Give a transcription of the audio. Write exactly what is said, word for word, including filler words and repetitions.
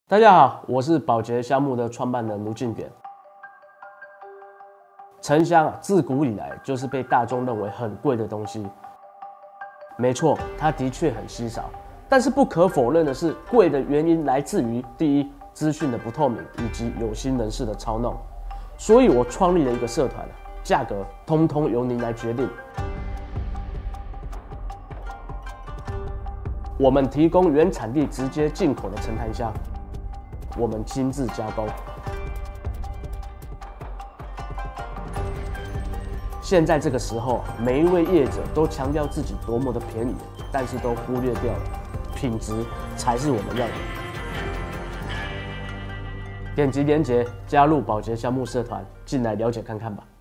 大家好，我是宝洁香木的创办人卢敬典。沉香啊，自古以来就是被大众认为很贵的东西。没错，它的确很稀少，但是不可否认的是，贵的原因来自于第一，资讯的不透明以及有心人士的操弄。所以我创立了一个社团，价格通通由您来决定。我们提供原产地直接进口的沉檀香。我们亲自加工。现在这个时候，每一位业者都强调自己多么的便宜，但是都忽略掉了品质才是我们要的。点击连结加入宝洁香木社团，进来了解看看吧。